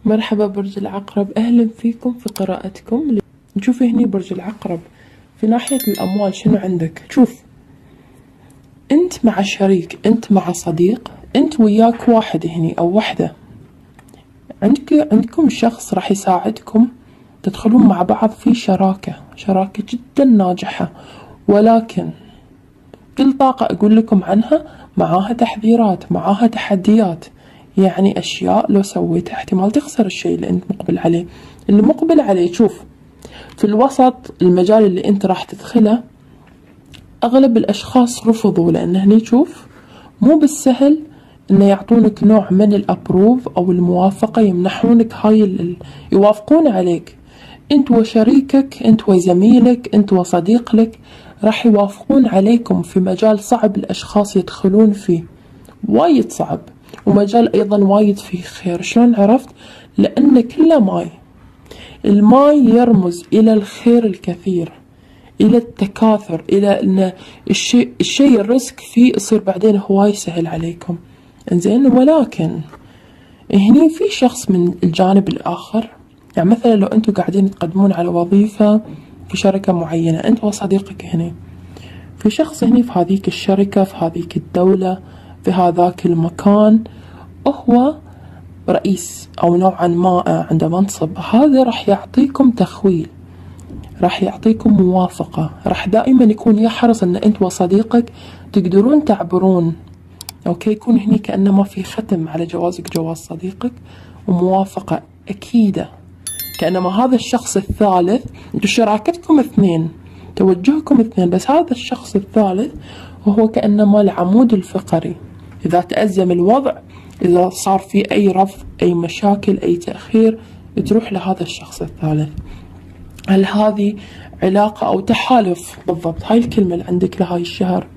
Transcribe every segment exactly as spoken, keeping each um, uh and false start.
مرحبا برج العقرب، أهلا فيكم في قراءتكم. نشوف هني برج العقرب في ناحية الأموال شنو عندك. شوف، أنت مع شريك، أنت مع صديق، أنت وياك واحد هني أو وحدة، عندك عندكم شخص راح يساعدكم تدخلون مع بعض في شراكة شراكة جدا ناجحة، ولكن كل طاقة أقول لكم عنها معاها تحذيرات، معاها تحديات. يعني أشياء لو سويتها احتمال تخسر الشيء اللي أنت مقبل عليه. اللي مقبل عليه شوف، في الوسط المجال اللي أنت راح تدخله أغلب الأشخاص رفضوا، لأن هني شوف مو بالسهل إنه يعطونك نوع من الأبروف أو الموافقة، يمنحونك هاي ال... يوافقون عليك أنت وشريكك، أنت وزميلك، أنت وصديق لك، راح يوافقون عليكم في مجال صعب الأشخاص يدخلون فيه، وايد صعب، ومجال أيضا وايد فيه خير. شلون عرفت؟ لأن كله ماي، الماي يرمز إلى الخير الكثير، إلى التكاثر، إلى أن الشيء الشيء الرزق فيه يصير بعدين هواي سهل عليكم. إنزين، ولكن هني في شخص من الجانب الآخر، يعني مثلا لو أنتوا قاعدين تقدمون على وظيفة في شركة معينة أنت وصديقك، هنا في شخص هني في هذيك الشركة، في هذيك الدولة، في هذاك المكان، هو رئيس أو نوعا ما عنده منصب، هذا راح يعطيكم تخويل، راح يعطيكم موافقة، راح دائما يكون يحرص أن أنت وصديقك تقدرون تعبرون. أوكي، يكون هني كأنما في ختم على جوازك، جواز صديقك، وموافقة أكيدة، كأنما هذا الشخص الثالث، انتو شراكتكم اثنين، توجهكم اثنين، بس هذا الشخص الثالث وهو كأنما العمود الفقري. إذا تأزم الوضع، إذا صار في أي رفض، أي مشاكل، أي تأخير، تروح لهذا الشخص الثالث. هل هذه علاقة أو تحالف؟ بالضبط، هاي الكلمة اللي عندك لهاي الشهر،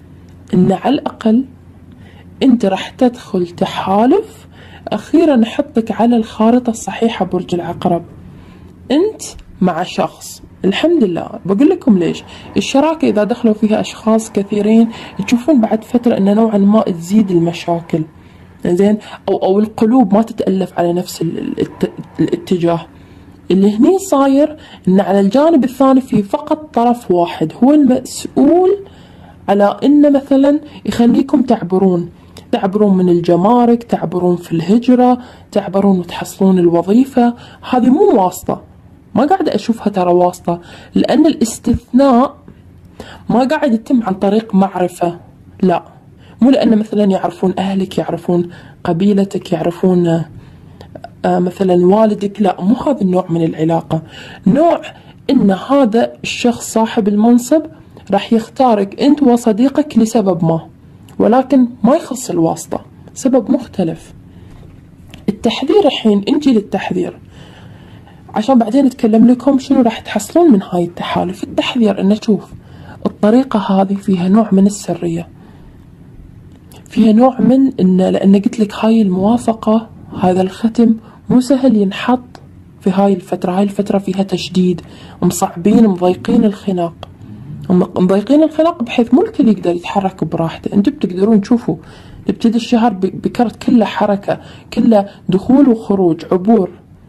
إن على الأقل أنت راح تدخل تحالف أخيرا نحطك على الخارطة الصحيحة. برج العقرب، أنت مع شخص، الحمد لله. بقول لكم ليش الشراكة إذا دخلوا فيها أشخاص كثيرين تشوفون بعد فترة أن نوعا ما تزيد المشاكل، زين، أو أو القلوب ما تتألف على نفس الاتجاه. اللي هني صاير أن على الجانب الثاني في فقط طرف واحد هو المسؤول على أن مثلا يخليكم تعبرون تعبرون من الجمارك، تعبرون في الهجرة، تعبرون وتحصلون الوظيفة. هذه مو واسطة، ما قاعدة أشوفها ترى واسطة، لأن الاستثناء ما قاعد يتم عن طريق معرفة، لا، مو لأن مثلا يعرفون أهلك، يعرفون قبيلتك، يعرفون آه مثلا والدك، لا، مو هذا النوع من العلاقة. نوع إن هذا الشخص صاحب المنصب راح يختارك أنت وصديقك لسبب ما، ولكن ما يخص الواسطة، سبب مختلف. التحذير الحين، نجي للتحذير عشان بعدين نتكلم لكم شنو راح تحصلون من هاي التحالف. التحذير انه شوف، الطريقة هذه فيها نوع من السرية، فيها نوع من ان، لان قلت لك هاي الموافقة، هذا الختم مو سهل ينحط في هاي الفترة. هاي الفترة فيها تشديد، مصعبين، مضيقين الخناق، مضيقين الخناق بحيث مو الكل يقدر يتحرك براحته. انتم بتقدرون تشوفوا نبتدي الشهر بكرت كله حركة، كله دخول وخروج، عبور.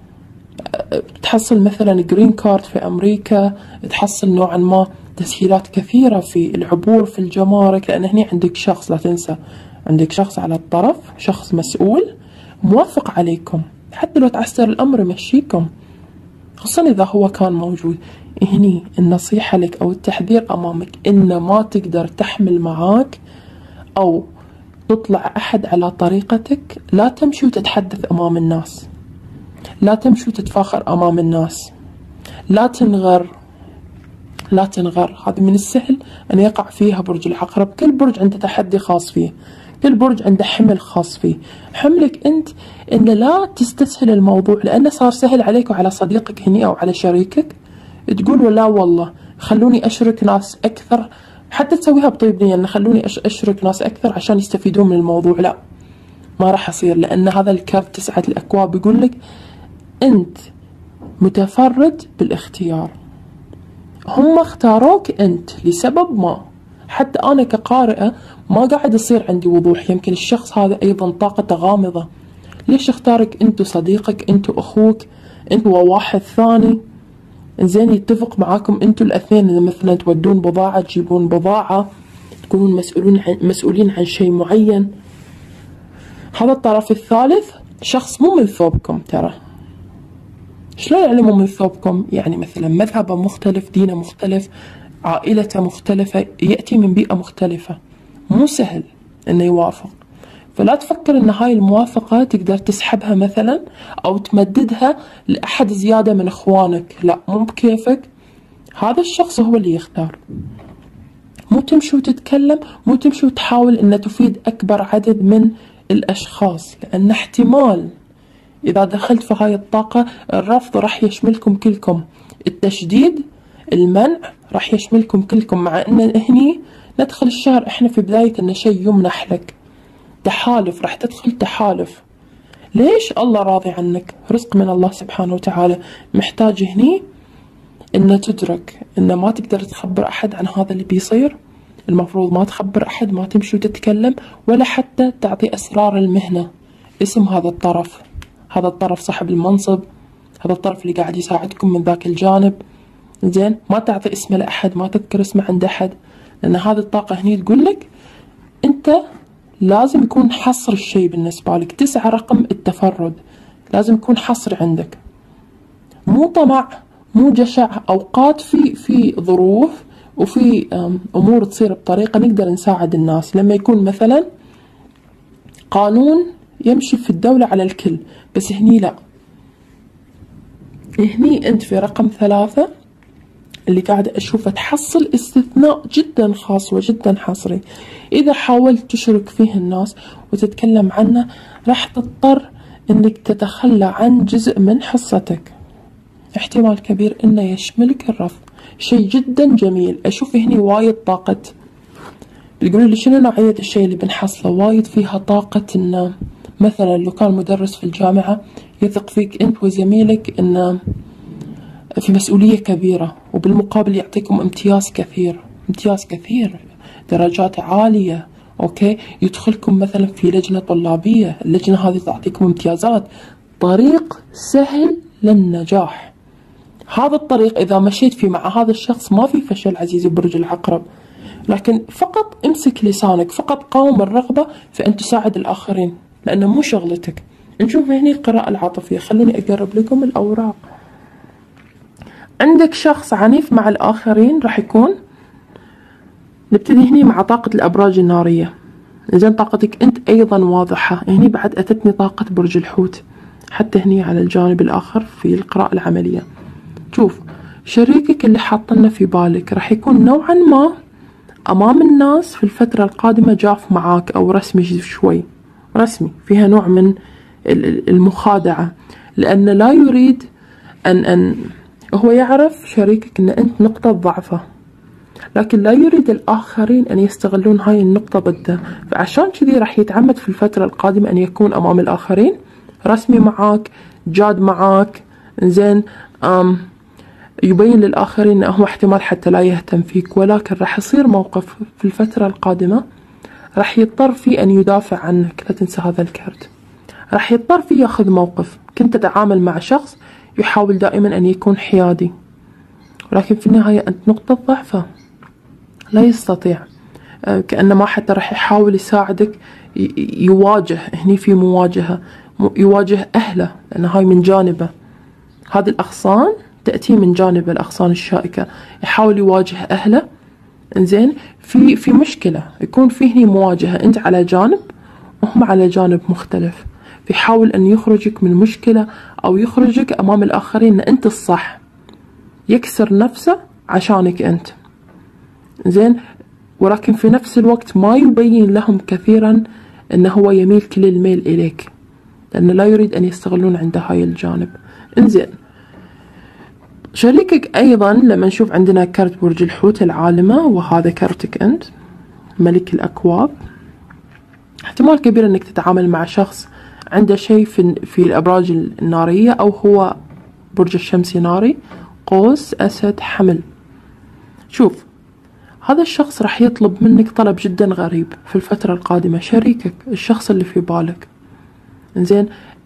تحصل مثلا جرين كارد في أمريكا، تحصل نوعا ما تسهيلات كثيرة في العبور في الجمارك، لأن هنا عندك شخص، لا تنسى عندك شخص على الطرف، شخص مسؤول موافق عليكم، حتى لو تعسر الأمر يمشيكم، خصوصا إذا هو كان موجود. هني النصيحة لك أو التحذير أمامك، إن ما تقدر تحمل معاك أو تطلع أحد على طريقتك. لا تمشي وتتحدث أمام الناس، لا تمشي وتتفاخر أمام الناس، لا تنغر، لا تنغر. هذا من السهل أن يقع فيها برج العقرب. كل برج عنده تحدي خاص فيه، كل برج عنده حمل خاص فيه. حملك أنت إن لا تستسهل الموضوع، لأنه صار سهل عليك وعلى صديقك هني أو على شريكك، تقول ولا والله خلوني أشرك ناس أكثر، حتى تسويها بطيب نية، إن خلوني أشرك ناس أكثر عشان يستفيدون من الموضوع. لا، ما راح يصير، لأن هذا الكارت تسعة الأكواب يقول لك أنت متفرد بالاختيار، هم اختاروك أنت لسبب ما. حتى أنا كقارئة ما قاعد يصير عندي وضوح، يمكن الشخص هذا أيضا طاقته غامضة، ليش اختارك انت وصديقك، انت واخوك، انت وواحد ثاني، زين يتفق معاكم انتوا الاثنين اذا مثلا تودون بضاعة تجيبون بضاعة، تكونون مسؤولين عن مسؤولين عن شيء معين. هذا الطرف الثالث شخص مو من ثوبكم. ترى شلون يعني مو من ثوبكم؟ يعني مثلا مذهبه مختلف، دينه مختلف، عائلته مختلفة، يأتي من بيئة مختلفة، مو سهل انه يوافق. فلا تفكر ان هاي الموافقة تقدر تسحبها مثلا او تمددها لأحد زيادة من اخوانك، لا مو بكيفك. هذا الشخص هو اللي يختار. مو تمشي وتتكلم، مو تمشي وتحاول ان تفيد اكبر عدد من الاشخاص، لان احتمال اذا دخلت في هاي الطاقة الرفض راح يشملكم كلكم، التشديد المنع راح يشملكم كلكم، مع ان هني ندخل الشهر احنا في بداية ان شيء يمنح لك، تحالف، راح تدخل تحالف. ليش؟ الله راضي عنك، رزق من الله سبحانه وتعالى. محتاج هني ان تدرك ان ما تقدر تخبر احد عن هذا اللي بيصير، المفروض ما تخبر احد، ما تمشي وتتكلم ولا حتى تعطي اسرار المهنة، اسم هذا الطرف، هذا الطرف صاحب المنصب، هذا الطرف اللي قاعد يساعدكم من ذاك الجانب، زين ما تعطي اسمه لأحد، ما تذكر اسمه عند أحد، لأن هذه الطاقة هني تقول لك أنت لازم يكون حصر الشيء بالنسبة لك، تسعة رقم التفرد، لازم يكون حصر عندك، مو طمع، مو جشع. أوقات في في ظروف وفي أمور تصير بطريقة نقدر نساعد الناس، لما يكون مثلا قانون يمشي في الدولة على الكل، بس هني لا، هني أنت في رقم ثلاثة اللي قاعدة أشوفه تحصل استثناء جدا خاص وجدا حصري. إذا حاولت تشرك فيه الناس وتتكلم عنه راح تضطر أنك تتخلى عن جزء من حصتك، احتمال كبير أنه يشملك الرفض. شيء جدا جميل. أشوف هني وايد طاقة، بتقولوا لي شنو نوعية الشيء اللي بنحصله؟ وايد فيها طاقة إنه مثلا لو كان مدرس في الجامعة يثق فيك أنت وزميلك إنه في مسؤولية كبيرة، وبالمقابل يعطيكم امتياز كثير، امتياز كثير، درجات عالية، أوكي، يدخلكم مثلا في لجنة طلابية، اللجنة هذه تعطيكم امتيازات، طريق سهل للنجاح. هذا الطريق إذا مشيت فيه مع هذا الشخص ما في فشل عزيزي برج العقرب، لكن فقط امسك لسانك، فقط قاوم الرغبة في أن تساعد الآخرين، لأنه مو شغلتك. نشوف هنا القراءة العاطفية، خلوني أقرب لكم الأوراق. عندك شخص عنيف مع الآخرين، راح يكون، نبتدي هني مع طاقة الأبراج النارية. زين طاقتك أنت أيضا واضحة، هني بعد أتتني طاقة برج الحوت، حتى هني على الجانب الآخر في القراءة العملية. شوف شريكك اللي حاطنه في بالك راح يكون نوعا ما أمام الناس في الفترة القادمة جاف معاك، أو رسمي شوي، رسمي فيها نوع من المخادعة، لأن لا يريد أن أن هو يعرف شريكك أن أنت نقطة ضعفه، لكن لا يريد الآخرين أن يستغلون هاي النقطة ضده، فعشان كذي راح يتعمد في الفترة القادمة أن يكون أمام الآخرين رسمي معاك، جاد معاك، زين أم يبين للآخرين أنه احتمال حتى لا يهتم فيك، ولكن راح يصير موقف في الفترة القادمة راح يضطر فيه أن يدافع عنك. لا تنسى هذا الكارت، راح يضطر فيه ياخذ موقف. كنت تتعامل مع شخص يحاول دائما أن يكون حيادي، ولكن في النهاية أنت نقطة ضعفه، لا يستطيع، كأنما حتى راح يحاول يساعدك، يواجه، هني في مواجهة، يواجه أهله، لأن هاي من جانبه، هذه الأغصان تأتي من جانب الأغصان الشائكة، يحاول يواجه أهله، إنزين في في مشكلة، يكون في هني مواجهة، أنت على جانب وهم على جانب مختلف، بيحاول أن يخرجك من مشكلة أو يخرجك أمام الآخرين أن أنت الصح، يكسر نفسه عشانك أنت، زين، ولكن في نفس الوقت ما يبين لهم كثيرا أنه هو يميل كل الميل إليك، لأنه لا يريد أن يستغلون عنده هاي الجانب. إنزين شريكك أيضا لما نشوف عندنا كارت برج الحوت العالمة، وهذا كارتك أنت ملك الأكواب، احتمال كبير أنك تتعامل مع شخص عنده شيء في, في الأبراج النارية، أو هو برج الشمس ناري، قوس، أسد، حمل. شوف هذا الشخص راح يطلب منك طلب جدا غريب في الفترة القادمة، شريكك، الشخص اللي في بالك، إنزين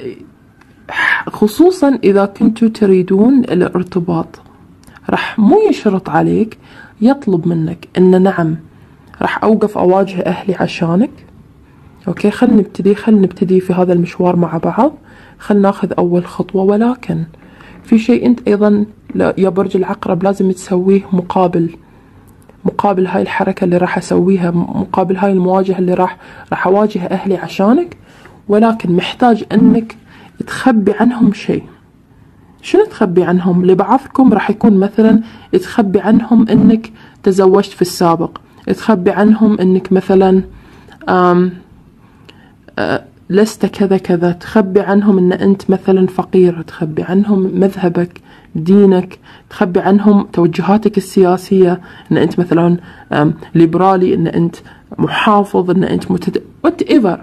خصوصا إذا كنتوا تريدون الارتباط، راح مو يشرط عليك، يطلب منك إن نعم راح أوقف أواجه أهلي عشانك. أوكي، خلنا نبتدي خلنا نبتدي في هذا المشوار مع بعض، خلنا ناخذ أول خطوة. ولكن في شيء أنت أيضا يا برج العقرب لازم تسويه مقابل مقابل هاي الحركة اللي راح أسويها، مقابل هاي المواجهة اللي راح راح أواجه أهلي عشانك. ولكن محتاج أنك تخبي عنهم شيء. شنو تخبي عنهم؟ لبعضكم راح يكون مثلا تخبي عنهم أنك تزوجت في السابق، تخبي عنهم أنك مثلا آم آه لست كذا كذا، تخبي عنهم أن أنت مثلا فقير، تخبي عنهم مذهبك، دينك، تخبي عنهم توجهاتك السياسية، أن أنت مثلا ليبرالي، أن أنت محافظ، أن أنت متد... whatever.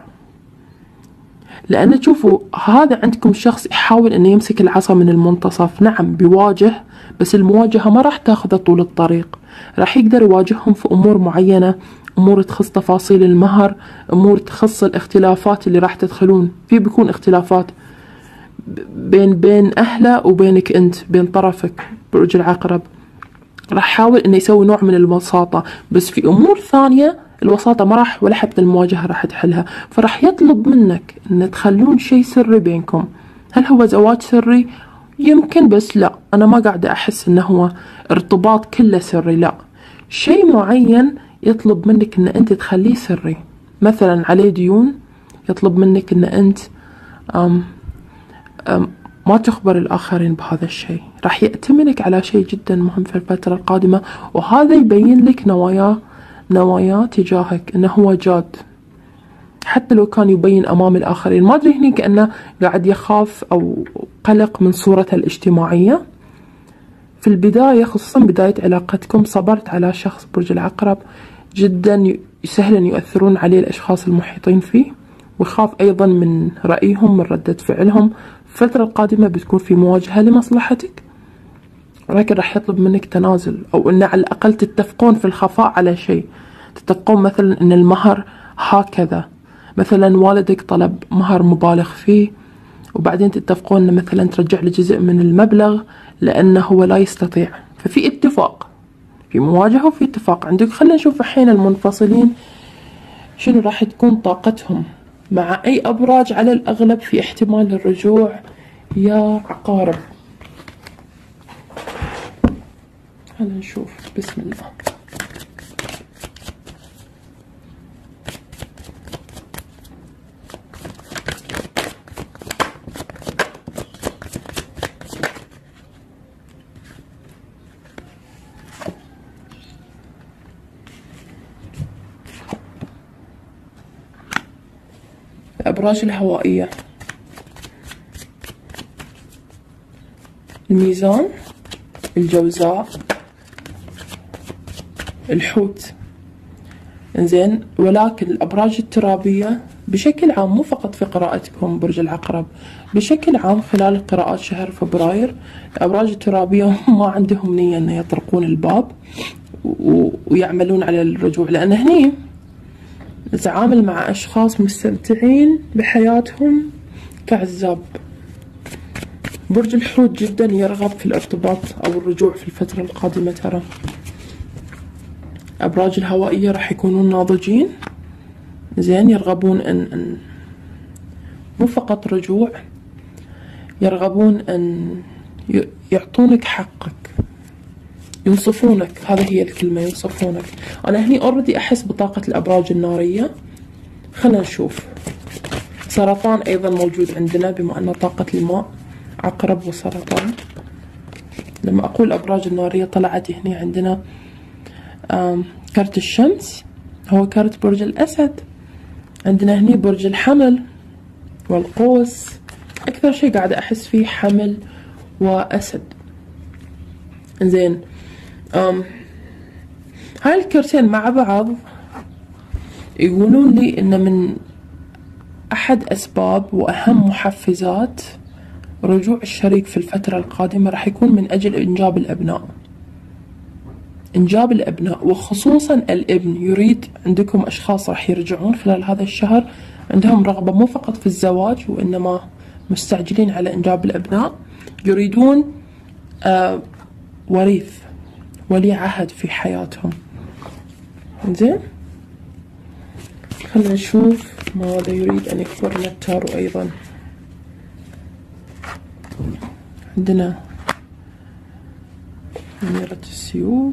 لأن تشوفوا هذا عندكم شخص يحاول أنه يمسك العصا من المنتصف. نعم بيواجه، بس المواجهة ما راح تاخذه طول الطريق، راح يقدر يواجههم في أمور معينة، أمور تخص تفاصيل المهر، أمور تخص الاختلافات اللي راح تدخلون في، بيكون اختلافات بين بين أهله وبينك أنت، بين طرفك برج العقرب. راح يحاول إنه يسوي نوع من الوساطة، بس في أمور ثانية الوساطة ما راح ولا حتى المواجهة راح تحلها. فراح يطلب منك إن تخلون شيء سري بينكم. هل هو زواج سري؟ يمكن، بس لا، أنا ما قاعدة أحس إنه هو ارتباط كله سري، لا، شيء معين يطلب منك إن أنت تخليه سري. مثلا عليه ديون، يطلب منك إن أنت أم أم ما تخبر الآخرين بهذا الشيء. راح يأتمنك على شيء جدا مهم في الفترة القادمة، وهذا يبين لك نواياه نواياه تجاهك إنه هو جاد، حتى لو كان يبين أمام الآخرين. ما أدري هني كأنه قاعد يخاف أو قلق من صورته الاجتماعية. في البداية، خصوصا بداية علاقتكم، صبرت على شخص برج العقرب جدا سهل أن يؤثرون عليه الأشخاص المحيطين فيه، ويخاف أيضا من رأيهم، من ردة فعلهم. الفترة القادمة بتكون في مواجهة لمصلحتك، ولكن راح يطلب منك تنازل، أو أن على الأقل تتفقون في الخفاء على شيء. تتفقون مثلا أن المهر هكذا، مثلا والدك طلب مهر مبالغ فيه، وبعدين تتفقون أن مثلا ترجع له جزء من المبلغ لأنه هو لا يستطيع. ففي اتفاق، في مواجهة وفي اتفاق عندك. خلينا نشوف الحين المنفصلين شنو راح تكون طاقتهم مع أي أبراج على الأغلب في احتمال الرجوع يا عقارب. خلينا نشوف، بسم الله. الأبراج الهوائية: الميزان، الجوزاء، الحوت. إنزين، ولكن الأبراج الترابية بشكل عام، مو فقط في قراءتكم برج العقرب، بشكل عام خلال قراءات شهر فبراير، الأبراج الترابية ما عندهم نية أن يطرقون الباب ويعملون على الرجوع، لأن هني نتعامل مع أشخاص مستمتعين بحياتهم كعزاب. برج الحوت جدا يرغب في الارتباط أو الرجوع في الفترة القادمة. ترى أبراج الهوائية راح يكونون ناضجين، زين، يرغبون أن, أن مو فقط رجوع، يرغبون أن يعطونك حقك، ينصفونك. هذا هي الكلمة، ينصفونك. أنا هني أوريدي أحس بطاقة الأبراج النارية. خلنا نشوف. سرطان أيضا موجود عندنا، بما أن طاقة الماء عقرب وسرطان. لما أقول الأبراج النارية طلعت هني عندنا كرت الشمس، هو كرت برج الأسد. عندنا هني برج الحمل والقوس. أكثر شيء قاعدة أحس فيه حمل وأسد. زين، أم هاي الكرتين مع بعض يقولون لي إن من أحد أسباب وأهم محفزات رجوع الشريك في الفترة القادمة راح يكون من أجل إنجاب الأبناء. إنجاب الأبناء، وخصوصا الابن. يريد عندكم أشخاص راح يرجعون خلال هذا الشهر عندهم رغبة مو فقط في الزواج، وإنما مستعجلين على إنجاب الأبناء، يريدون آه وريث، ولي عهد في حياتهم. زين، خلينا نشوف ماذا يريد أن يخبرنا التارو أيضا. عندنا أميرة السيوف.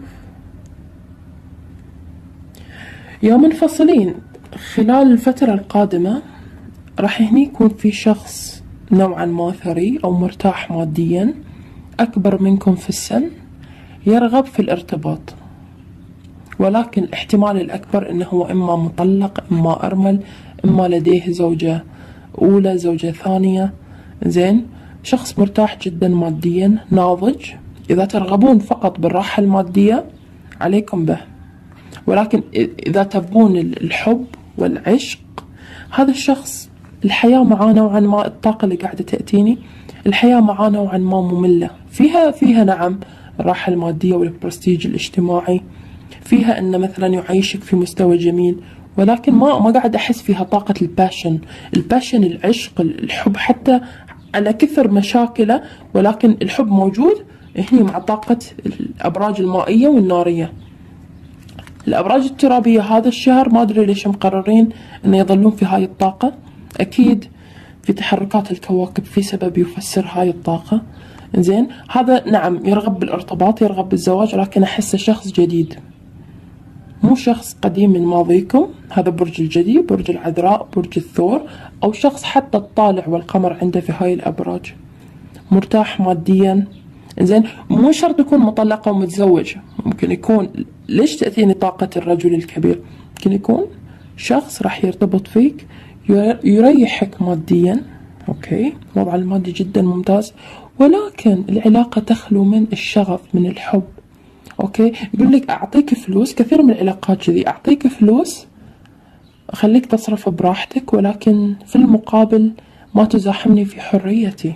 يا منفصلين، خلال الفترة القادمة راح هني يكون في شخص نوعا ما ثري أو مرتاح ماديا، أكبر منكم في السن، يرغب في الارتباط، ولكن الاحتمال الأكبر أنه هو إما مطلق، إما أرمل، إما لديه زوجة أولى، زوجة ثانية. زين، شخص مرتاح جدا ماديا، ناضج. إذا ترغبون فقط بالراحة المادية عليكم به، ولكن إذا تبون الحب والعشق، هذا الشخص الحياة معاه نوعا ما، الطاقة اللي قاعدة تأتيني الحياة معاه نوعا ما مملة، فيها فيها نعم الراحة المادية والبرستيج الاجتماعي، فيها أن مثلا يعيشك في مستوى جميل، ولكن ما ما قاعد أحس فيها طاقة الباشن، الباشن العشق، الحب، حتى على كثر مشاكله، ولكن الحب موجود هني مع طاقة الأبراج المائية والنارية. الأبراج الترابية هذا الشهر ما أدري ليش مقررين أن يظلون في هاي الطاقة، أكيد في تحركات الكواكب في سبب يفسر هاي الطاقة. زين، هذا نعم يرغب بالارتباط، يرغب بالزواج، لكن أحسه شخص جديد، مو شخص قديم من ماضيكم. هذا برج الجدي، برج العذراء، برج الثور، أو شخص حتى الطالع والقمر عنده في هاي الأبراج، مرتاح ماديا. زين، مو شرط يكون مطلق أو متزوج، ممكن يكون، ليش تأتيني طاقة الرجل الكبير؟ ممكن يكون شخص راح يرتبط فيك، يريحك ماديا، أوكي، الوضع المادي جدا ممتاز، ولكن العلاقة تخلو من الشغف، من الحب. أوكي، يقول لك أعطيك فلوس، كثير من العلاقات كذي، أعطيك فلوس أخليك تصرف براحتك، ولكن في المقابل ما تزاحمني في حريتي.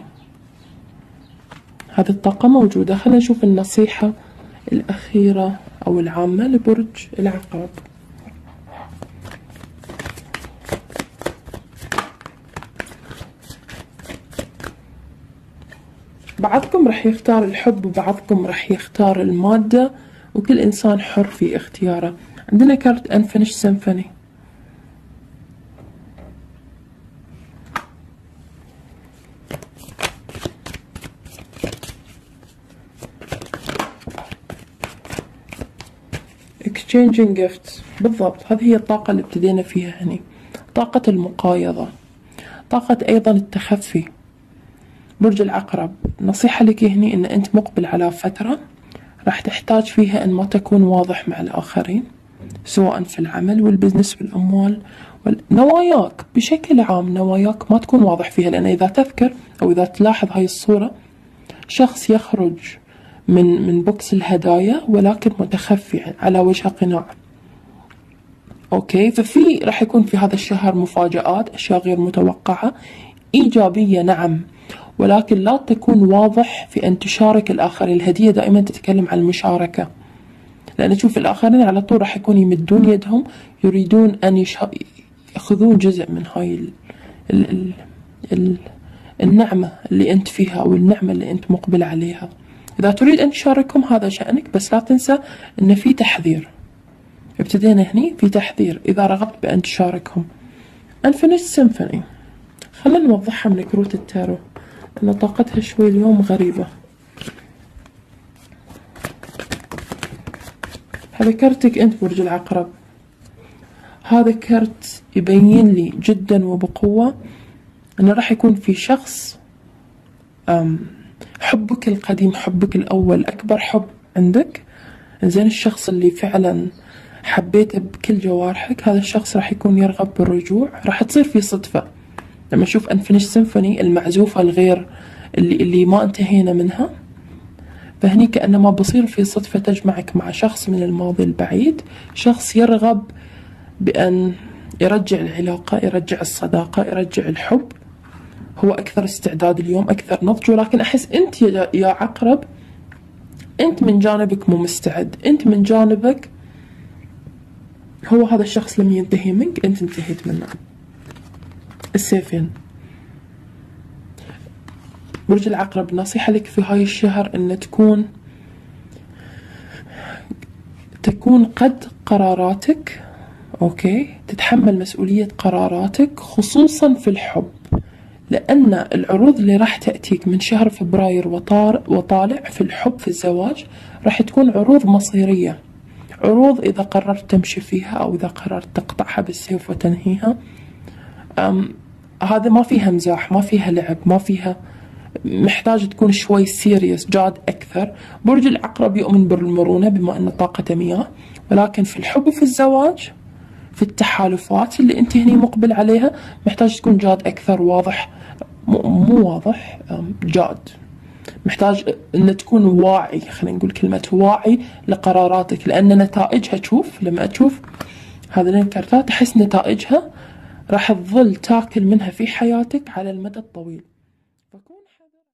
هذه الطاقة موجودة. خلينا نشوف النصيحة الأخيرة أو العامة لبرج العقرب. بعضكم راح يختار الحب وبعضكم راح يختار المادة، وكل إنسان حر في اختياره. عندنا كارت Unfinished Symphony. Exchanging gifts، بالضبط هذه هي الطاقة اللي ابتدينا فيها هني، طاقة المقايضة، طاقة أيضا التخفي. برج العقرب، نصيحة لك هني إن أنت مقبل على فترة راح تحتاج فيها أن ما تكون واضح مع الآخرين، سواء في العمل والبزنس والأموال والنواياك بشكل عام، نواياك ما تكون واضح فيها، لأن إذا تذكر أو إذا تلاحظ هاي الصورة، شخص يخرج من من بوكس الهدايا ولكن متخفي على وجه قناع. أوكي، ففي راح يكون في هذا الشهر مفاجآت، أشياء غير متوقعة إيجابية نعم، ولكن لا تكون واضح في أن تشارك الآخرين. الهدية دائما تتكلم عن المشاركة، لأن تشوف الآخرين على طول راح يكون يمدون يدهم، يريدون أن يأخذون جزء من هاي ال ال ال ال النعمة اللي أنت فيها أو النعمة اللي أنت مقبل عليها. إذا تريد أن تشاركهم هذا شأنك، بس لا تنسى أن في تحذير. ابتدينا هني في تحذير إذا رغبت بأن تشاركهم. Unfinished Symphony، خلينا نوضحها من كروت التارو أن طاقتها شوي اليوم غريبة. هذا كرتك أنت برج العقرب، هذا كرت يبين لي جدا وبقوة أنه راح يكون في شخص حبك القديم، حبك الأول، أكبر حب عندك. زين، الشخص اللي فعلا حبيته بكل جوارحك، هذا الشخص راح يكون يرغب بالرجوع، راح تصير في صدفة. لما نشوف Unfinished Symphony المعزوفة الغير اللي اللي ما انتهينا منها، فهني كأنما بصير في صدفة تجمعك مع شخص من الماضي البعيد، شخص يرغب بأن يرجع العلاقة، يرجع الصداقة، يرجع الحب. هو أكثر استعداد اليوم، أكثر نضج، ولكن أحس أنت يا عقرب أنت من جانبك مو مستعد، أنت من جانبك هو هذا الشخص لم ينتهي منك، أنت انتهيت منه. السيفين، برج العقرب نصيحة لك في هاي الشهر أن تكون تكون قد قراراتك، أوكي، تتحمل مسؤولية قراراتك خصوصا في الحب، لأن العروض اللي راح تأتيك من شهر فبراير وطار وطالع في الحب في الزواج راح تكون عروض مصيرية، عروض إذا قررت تمشي فيها أو إذا قررت تقطعها بالسيف وتنهيها. أم هذا ما فيها مزاح، ما فيها لعب، ما فيها، محتاج تكون شوي سيريس، جاد أكثر. برج العقرب يؤمن بالمرونة بما أن طاقته مياه، ولكن في الحب وفي الزواج في التحالفات اللي أنت هني مقبل عليها محتاج تكون جاد أكثر، واضح، مو واضح، جاد، محتاج أن تكون واعي، خلينا نقول كلمة واعي لقراراتك، لأن نتائجها، تشوف لما تشوف هذه الكارتات أحس نتائجها راح تظل تاكل منها في حياتك على المدى الطويل. فكون